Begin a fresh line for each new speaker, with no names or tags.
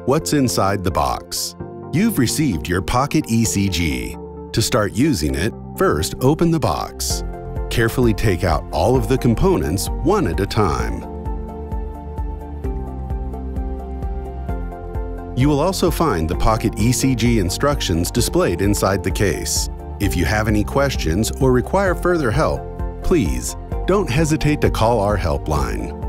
What's inside the box? You've received your PocketECG. To start using it, first open the box. Carefully take out all of the components one at a time. You will also find the PocketECG instructions displayed inside the case. If you have any questions or require further help, please don't hesitate to call our helpline.